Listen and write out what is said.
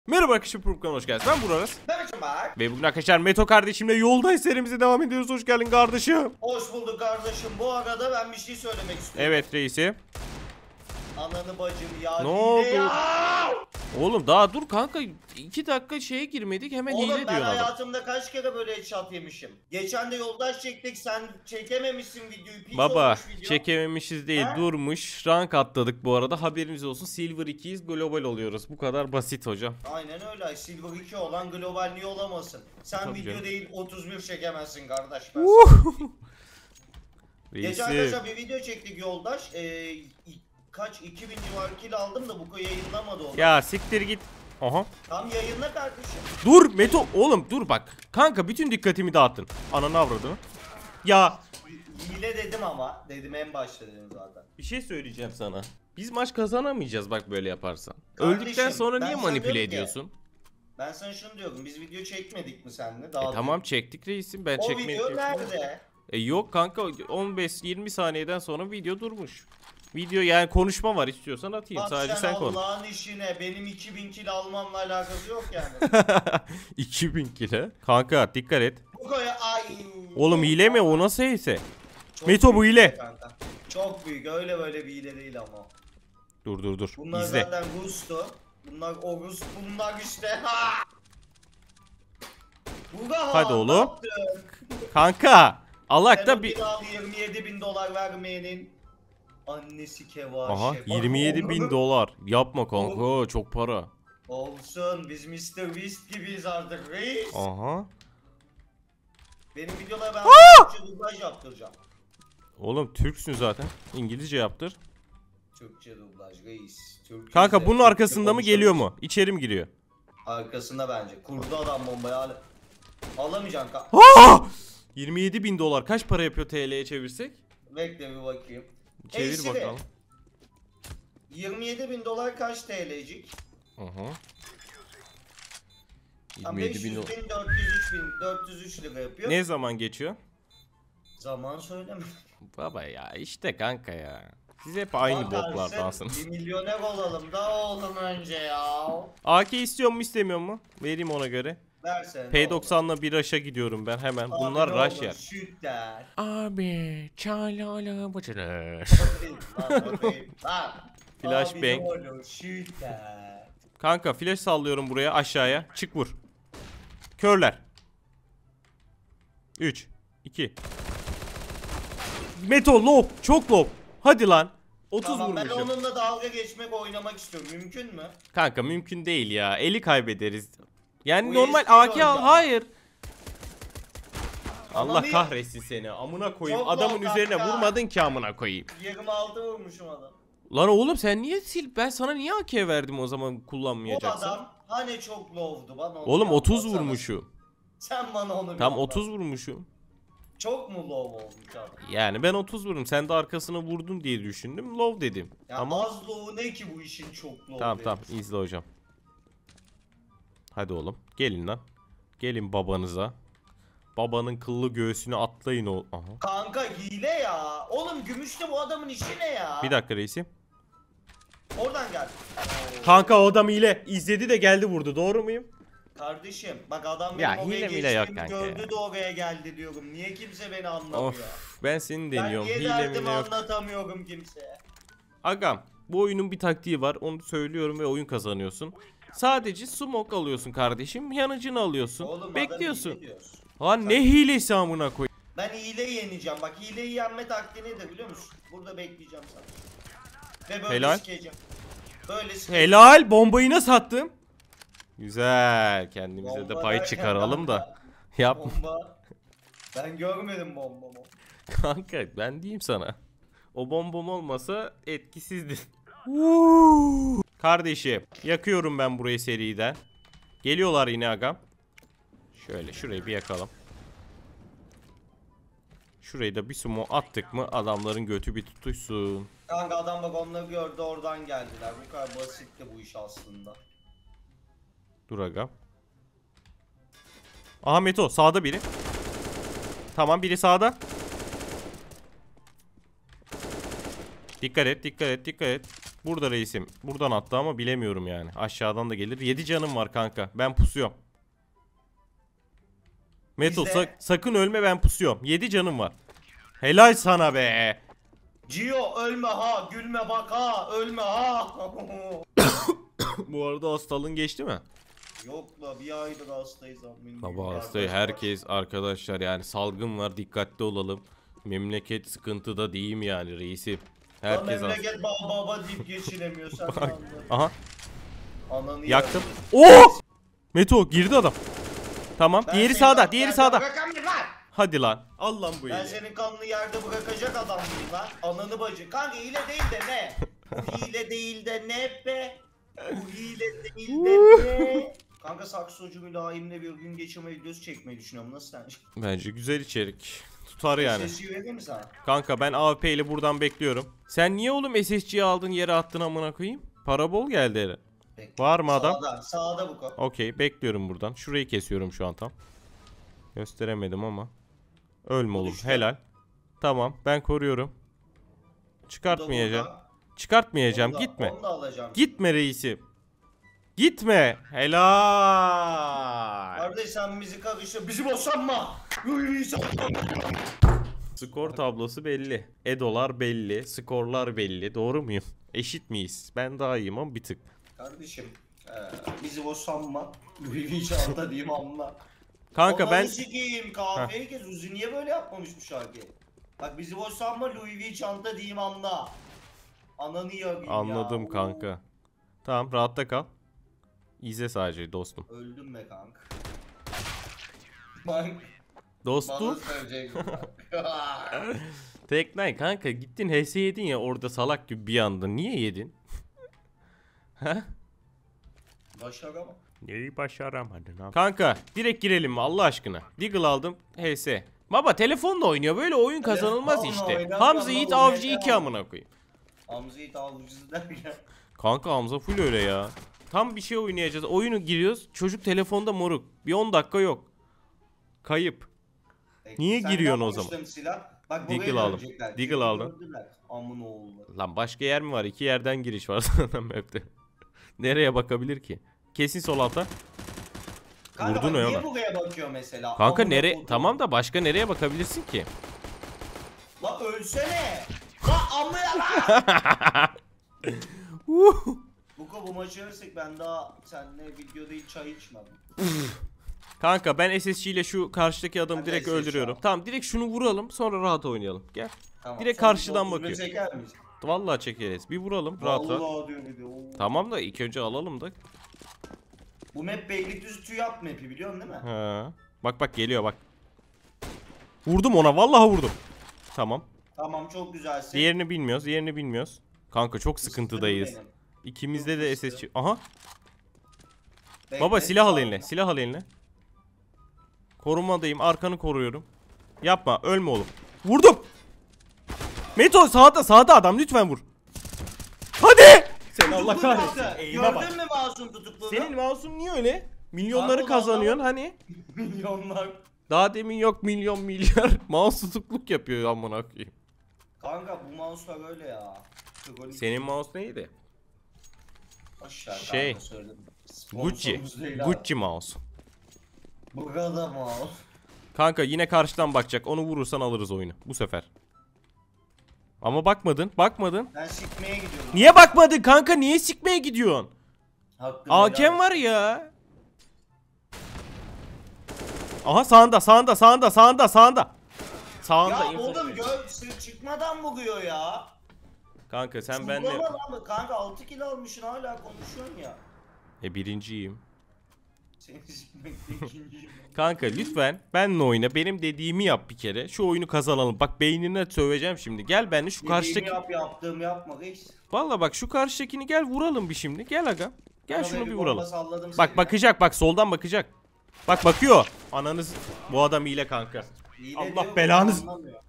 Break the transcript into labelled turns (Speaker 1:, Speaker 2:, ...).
Speaker 1: Merhaba arkadaşlar, Purp'kan hoş geldiniz. Ben Burak.
Speaker 2: Merhaba.
Speaker 1: Ve bugün arkadaşlar Meto kardeşimle yoldayız serimize devam ediyoruz. Hoş geldin kardeşim.
Speaker 2: Hoş bulduk kardeşim. Bu arada ben bir şey söylemek istiyorum.
Speaker 1: Evet reisi.
Speaker 2: Ananı bacım ya.
Speaker 1: Ne
Speaker 2: hile
Speaker 1: oldu?
Speaker 2: ya!
Speaker 1: Oğlum daha dur kanka, 2 dakika şeye girmedik hemen
Speaker 2: Oğlum
Speaker 1: hile
Speaker 2: ben
Speaker 1: diyorsun adam.
Speaker 2: hayatımda kaç kere böyle headshot yemişim. Geçen de yoldaş çektik, sen çekememişsin videoyu. Pis
Speaker 1: Baba
Speaker 2: olmuş video.
Speaker 1: çekememişiz değil,
Speaker 2: Ha?
Speaker 1: durmuş. Rank atladık bu arada, haberiniz olsun. Silver 2'yiz, global oluyoruz. Bu kadar basit hocam.
Speaker 2: Aynen öyle. Silver 2 olan global niye olamasın? Sen
Speaker 1: Tabii
Speaker 2: video
Speaker 1: canım.
Speaker 2: değil 31 çekemezsin kardeş. Ben sana diyeyim. Geçen
Speaker 1: Reisi.
Speaker 2: arkadaşlar bir video çektik yoldaş. Kaç 2000 civarı kill aldım da bu yayınlamadı onu.
Speaker 1: Ya siktir git. Aha.
Speaker 2: Tam yayınla kardeşim.
Speaker 1: Dur Meto oğlum dur bak. Kanka bütün dikkatimi dağıttın. Ananı avradını. Ya
Speaker 2: Hile dedim ama. Dedim en başta dedim zaten.
Speaker 1: bir şey söyleyeceğim sana. Biz maç kazanamayacağız bak böyle yaparsan.
Speaker 2: Kardeşim,
Speaker 1: Öldükten sonra
Speaker 2: ben
Speaker 1: niye
Speaker 2: sana
Speaker 1: manipüle
Speaker 2: diyorum ki,
Speaker 1: ediyorsun?
Speaker 2: Ben sana şunu diyorum. Biz video çekmedik mi seninle?
Speaker 1: Tamam çektik reisim, ben
Speaker 2: O
Speaker 1: çekmeyi
Speaker 2: video
Speaker 1: çektim.
Speaker 2: nerede?
Speaker 1: Yok kanka, 15-20 saniyeden sonra video durmuş. Video yani konuşma var, istiyorsan atayım,
Speaker 2: Bak
Speaker 1: sadece sen konuş.
Speaker 2: Allah'ın işine. Benim 2000 kill almamla alakası yok yani.
Speaker 1: 2000 kile. Kanka dikkat et.
Speaker 2: Bu koya ay.
Speaker 1: Oğlum hile mi o, nasıl hile?
Speaker 2: Çok
Speaker 1: Meto bu
Speaker 2: büyük
Speaker 1: hile.
Speaker 2: kanka. Çok büyük. Öyle böyle bir hile değil ama.
Speaker 1: Dur
Speaker 2: Bunlar
Speaker 1: izle.
Speaker 2: zaten Rus'tu. Bunlar o Rus. Bunlar işte. Ha! Buga
Speaker 1: Hadi
Speaker 2: ne
Speaker 1: oğlum.
Speaker 2: yaptın?
Speaker 1: Kanka Allah
Speaker 2: Sen
Speaker 1: da
Speaker 2: o
Speaker 1: bir...
Speaker 2: kiralı 27.000 dolar vermeyenin annesi kevaşe.
Speaker 1: Aha
Speaker 2: Bak
Speaker 1: 27.000
Speaker 2: oğlum.
Speaker 1: dolar. Yapma kanka, çok para.
Speaker 2: Olsun, biz Mr. Beast gibiyiz artık reis.
Speaker 1: Aha.
Speaker 2: Benim videolara ben Türkçe dublaj yaptıracağım.
Speaker 1: Oğlum Türksün zaten. İngilizce yaptır.
Speaker 2: Türkçe dublaj reis. Türkçe
Speaker 1: Kanka bunun
Speaker 2: Türkçe
Speaker 1: arkasında mı geliyor
Speaker 2: konuşalım.
Speaker 1: mu? İçeri mi giriyor?
Speaker 2: Arkasında bence. Kurdu adam bombayı alamayacaksın.
Speaker 1: 27.000 dolar kaç para yapıyor TL'ye çevirsek?
Speaker 2: Bekle bir bakayım.
Speaker 1: Çevir
Speaker 2: Siri,
Speaker 1: bakalım.
Speaker 2: 27.000 dolar kaç TL'cik?
Speaker 1: Aha.
Speaker 2: Tam
Speaker 1: 27.000
Speaker 2: 500
Speaker 1: dolar.
Speaker 2: bin, 403 bin, 403 lira yapıyor.
Speaker 1: Ne zaman geçiyor?
Speaker 2: Zaman söyleme.
Speaker 1: Baba ya işte kanka ya. Siz hep aynı boklardansınız.
Speaker 2: 1 milyoner olalım da oğlum önce ya.
Speaker 1: AK istiyor mu istemiyor mu? Vereyim ona göre.
Speaker 2: Versene.
Speaker 1: P90'la bir rush'a gidiyorum ben hemen. Bunlar rush yer.
Speaker 2: Şut der.
Speaker 1: Abi çalala bacana.
Speaker 2: Flashbang.
Speaker 1: Kanka flash sallıyorum buraya, aşağıya. Çık vur. Körler. 3 2 Meto low, çok low. Hadi lan. 30
Speaker 2: Tamam, ben
Speaker 1: vurmuşum.
Speaker 2: onunla dalga geçmek, oynamak istiyorum. Mümkün mü?
Speaker 1: Kanka mümkün değil ya. Eli kaybederiz. Yani
Speaker 2: Bu
Speaker 1: normal
Speaker 2: eski
Speaker 1: AK al.
Speaker 2: oyuncu.
Speaker 1: Hayır.
Speaker 2: Ama
Speaker 1: Allah
Speaker 2: niye?
Speaker 1: kahretsin seni. Amına koyayım.
Speaker 2: Çok
Speaker 1: Adamın
Speaker 2: low
Speaker 1: üzerine
Speaker 2: kanka.
Speaker 1: vurmadın ki amına koyayım.
Speaker 2: 26 vurmuşum adam.
Speaker 1: Lan oğlum sen niye sil? Ben sana niye AK verdim o zaman
Speaker 2: O
Speaker 1: kullanmayacaksın?
Speaker 2: adam hani çok low'du bana onu
Speaker 1: Oğlum 30
Speaker 2: yapmasana.
Speaker 1: vurmuşum.
Speaker 2: Sen bana onu bir
Speaker 1: Tam
Speaker 2: anlat.
Speaker 1: 30 vurmuşum.
Speaker 2: Çok mu low olmuş adam?
Speaker 1: Yani ben 30 vururum. Sen de arkasına vurdun diye düşündüm. Low dedim.
Speaker 2: Ya
Speaker 1: Ama
Speaker 2: az low ne ki bu işin çok low
Speaker 1: tamam
Speaker 2: değil.
Speaker 1: tamam izle hocam. Hadi oğlum gelin lan. Gelin babanıza. Babanın kıllı göğsüne atlayın o. Aha.
Speaker 2: Kanka hile ya. Oğlum gümüşte bu adamın işi ne ya?
Speaker 1: Bir dakika reisim.
Speaker 2: Oradan gel.
Speaker 1: Kanka o adam hile. İzledi de geldi vurdu. Doğru muyum?
Speaker 2: Kardeşim bak adam
Speaker 1: Ya,
Speaker 2: benim oraya
Speaker 1: hile mile yok
Speaker 2: geçtiğimi
Speaker 1: kanka
Speaker 2: gördü
Speaker 1: ya.
Speaker 2: de oraya geldi diyorum. Niye kimse beni anlamıyor?
Speaker 1: Of ben seni
Speaker 2: Ben
Speaker 1: deniyorum.
Speaker 2: niye
Speaker 1: Hile
Speaker 2: derdimi
Speaker 1: mile yok.
Speaker 2: anlatamıyorum kimseye?
Speaker 1: Agam bu oyunun bir taktiği var. Onu söylüyorum ve oyun kazanıyorsun. Sadece smoke alıyorsun kardeşim. Yanıcını alıyorsun.
Speaker 2: Oğlum adam
Speaker 1: bekliyorsun.
Speaker 2: hile diyor.
Speaker 1: Lan ne hilesi amına koy.
Speaker 2: Ben hileyi yeneceğim. Bak hileyi yenme taktiği nedir biliyor musun? Burada bekleyeceğim sana. Ve böyle
Speaker 1: Helal.
Speaker 2: sikeceğim. Böyle sikeceğim.
Speaker 1: Helal, bombayı nasıl attım? Güzel, kendimize de
Speaker 2: Bomba
Speaker 1: pay
Speaker 2: derken
Speaker 1: çıkaralım da.
Speaker 2: kanka,
Speaker 1: Yap
Speaker 2: Bomba. Ben görmedim bombamı.
Speaker 1: kanka, ben diyeyim sana. O bombam olmasa etkisizdi. Kardeşim yakıyorum ben burayı seriden. Geliyorlar yine agam. Şöyle şurayı bir yakalım. Şurayı da bir sumo attık mı adamların götü bir tutuşsun.
Speaker 2: Kanka adam bak onları gördü oradan geldiler. Bu kadar basitti bu iş aslında.
Speaker 1: Dur agam. Aha Meto sağda biri. Tamam biri sağda. Dikkat et, dikkat et, dikkat et. Burada reisim. Buradan attı ama bilemiyorum yani. Aşağıdan da gelir. 7 canım var kanka. Ben pusuyorum. Meto sakın ölme, ben pusuyorum. 7 canım var. Helal sana be.
Speaker 2: Gio ölme ha, gülme bak ha, ölme ha.
Speaker 1: Bu arada hastalığın geçti mi?
Speaker 2: Yok la, bir aydır hastayız amin.
Speaker 1: Baba hastayı herkes arkadaşlar, yani salgın var, dikkatli olalım. Memleket sıkıntıda değil mi yani reisim? Herkes
Speaker 2: memleket baba deyip geçinemiyor sen.
Speaker 1: Aha.
Speaker 2: Ananı
Speaker 1: Yaktım. Oo! Meto girdi adam. Tamam. Diğeri sağda. Diğeri sağda. Hadi lan. Al lan bu
Speaker 2: Ben
Speaker 1: eli.
Speaker 2: senin kanlı yerde bırakacak adam mıyım lan? Ananı bacı. Kanka hile değil de ne? Bu hile değil de ne be? Bu hile değil de ne? Kanka saksocu mülayimle bir gün geçirme videosu çekmeyi düşünüyorum. Nasıl sence?
Speaker 1: Bence güzel içerik. Tutar yani.
Speaker 2: Sesi vereyim mi sana?
Speaker 1: Kanka ben AWP ile buradan bekliyorum. Sen niye oğlum SSG'yi aldın yere attın amına koyayım? Para bol geldi hele. Var mı adam?
Speaker 2: Sağda bu konu.
Speaker 1: Okey, bekliyorum buradan. Şurayı kesiyorum şu an tam. Gösteremedim ama. Ölme oğlum. Helal. Tamam, ben koruyorum. Çıkartmayacağım. Çıkartmayacağım. Gitme.
Speaker 2: Onu da alacağım.
Speaker 1: Gitme reisim. Gitme. Helal.
Speaker 2: Kardeş sen bizi karıştır. Bizi boşanma.
Speaker 1: Skor tablosu belli. Edolar belli. Skorlar belli. Doğru muyum? Eşit miyiz? Ben daha iyiyim ama bir tık.
Speaker 2: Kardeşim bizi boşanma. Louis Vuitton'da diyeyim anla.
Speaker 1: Kanka ben...
Speaker 2: Sikiyim kahveyi kez. Uzi niye böyle yapmamış bu şarkıyı? Bak bizi boşanma, Louis Vuitton'da diyeyim anla. Ananı yakayım ya.
Speaker 1: Anladım kanka. Tamam, rahatta kal. İzle sadece dostum.
Speaker 2: Öldüm be kanka. Bak.
Speaker 1: Dostum.
Speaker 2: Bana söyleyeceksin bak.
Speaker 1: Teknay kanka, gittin HS yedin ya orada salak gibi bir anda. Niye yedin? Ha?
Speaker 2: Başaramam.
Speaker 1: Neyi başaramadın abi? Kanka direkt girelim mi Allah aşkına? Deagle aldım HS. Baba telefonla oynuyor, böyle oyun kazanılmaz
Speaker 2: Telefonla
Speaker 1: işte.
Speaker 2: oynar,
Speaker 1: Hamza
Speaker 2: bana
Speaker 1: Yiğit
Speaker 2: bu
Speaker 1: Avcı
Speaker 2: ne
Speaker 1: 2
Speaker 2: ya?
Speaker 1: amına koyayım.
Speaker 2: Hamza'yı avcısı derken.
Speaker 1: Kanka Hamza full öyle ya. Tam bir şey oynayacağız. Oyunu giriyoruz. Çocuk telefonda moruk. Bir 10 dakika yok. Kayıp. Niye giriyorsun o zaman?
Speaker 2: Silah. Bak
Speaker 1: Deagle aldım. Deagle aldım.
Speaker 2: Amına oğlu.
Speaker 1: Lan başka yer mi var? 2 yerden giriş var zaten map'te. Nereye bakabilir ki? Kesin sol alta.
Speaker 2: Kanka
Speaker 1: Vurdun
Speaker 2: bak,
Speaker 1: ya
Speaker 2: niye
Speaker 1: lan.
Speaker 2: buraya bakıyor mesela?
Speaker 1: Kanka
Speaker 2: Amına
Speaker 1: nere?
Speaker 2: koydum.
Speaker 1: Tamam da başka nereye bakabilirsin ki?
Speaker 2: La ölsene. La amına la. Bu maçı yersek ben daha seninle videoda hiç çay içmedim.
Speaker 1: Kanka ben SSG ile şu karşıdaki adamı
Speaker 2: Hadi
Speaker 1: direkt
Speaker 2: SSG
Speaker 1: öldürüyorum.
Speaker 2: al.
Speaker 1: Tamam, direkt şunu vuralım sonra rahat oynayalım. Gel.
Speaker 2: Tamam,
Speaker 1: Direkt
Speaker 2: son
Speaker 1: karşıdan
Speaker 2: 31
Speaker 1: bakıyor.
Speaker 2: çeker miyiz?
Speaker 1: Vallahi çekeriz. Bir vuralım rahat rahat.
Speaker 2: Vallahi diyor bir de. Oo.
Speaker 1: Tamam da ilk önce alalım da.
Speaker 2: Bu map Beylikdüzü TÜYAP map'i biliyorsun değil mi?
Speaker 1: Ha. Bak bak geliyor bak. Vurdum ona, vallahi vurdum. Tamam.
Speaker 2: Tamam çok güzelsin.
Speaker 1: Diğerini bilmiyoruz. Diğerini bilmiyoruz. Kanka çok sıkıntıdayız.
Speaker 2: Benim.
Speaker 1: İkimizde
Speaker 2: Çok
Speaker 1: de
Speaker 2: fıstığı.
Speaker 1: SSG. Aha.
Speaker 2: Bekle,
Speaker 1: Baba silah al
Speaker 2: sağ ol.
Speaker 1: eline. Silah al eline. Korumadayım. Arkanı koruyorum. Yapma. Ölme oğlum. Vurdum. Meto sağda, sağda adam. Lütfen vur. Hadi. Sen Allah
Speaker 2: Tutukluk
Speaker 1: kahretsin.
Speaker 2: yaptı.
Speaker 1: Eğime bak.
Speaker 2: Gördün mü masum tutukluğunu?
Speaker 1: Senin mouse'un niye öyle? Milyonları
Speaker 2: Kanka,
Speaker 1: kazanıyorsun hani.
Speaker 2: Milyonlar.
Speaker 1: Daha demin yok milyon milyar. Mouse tutukluk yapıyor amına koyayım.
Speaker 2: Kanka bu mouse'lar öyle ya. Kronik.
Speaker 1: Senin mouse neydi?
Speaker 2: Aşağı
Speaker 1: Şey,
Speaker 2: kanka söyledim.
Speaker 1: Gucci.
Speaker 2: Sponsorumuz değil abi.
Speaker 1: Gucci mouse.
Speaker 2: Bu kadar mouse.
Speaker 1: Kanka yine karşıdan bakacak. Onu vurursan alırız oyunu bu sefer. Ama bakmadın. Bakmadın.
Speaker 2: Ben sikmeye gidiyorum.
Speaker 1: Niye bakmadın kanka? Niye sikmeye gidiyorsun?
Speaker 2: Hakkını
Speaker 1: Hakem
Speaker 2: helal
Speaker 1: var ya. Aha sağında, sağında, sağında, sağında, sağında. Sağında.
Speaker 2: Ya
Speaker 1: info
Speaker 2: oğlum
Speaker 1: veriyor.
Speaker 2: çıkmadan vuruyor ya.
Speaker 1: Kanka sen benle.
Speaker 2: Zorlama lan. Kanka 6 kilo almışsın hala konuşuyorsun ya.
Speaker 1: Birinciyim.
Speaker 2: Seni sikmekte ikinciyim.
Speaker 1: Kanka lütfen benle oyna. Benim dediğimi yap bir kere. Şu oyunu kazanalım. Bak beynine söveceğim şimdi. Gel benle şu karşıdaki.
Speaker 2: Dediğimi yap yaptığımı yapma reis.
Speaker 1: Valla bak şu karşıdakini gel vuralım bir şimdi. Gel aga. Gel
Speaker 2: Bana
Speaker 1: şunu
Speaker 2: böyle
Speaker 1: bir
Speaker 2: bomba
Speaker 1: vuralım.
Speaker 2: salladım
Speaker 1: Bak
Speaker 2: seni.
Speaker 1: bakacak, bak soldan bakacak. Bak bakıyor. Ananız, bu adam hile kanka.
Speaker 2: Hile
Speaker 1: Allah
Speaker 2: diyor,
Speaker 1: belanız-
Speaker 2: anlamıyor.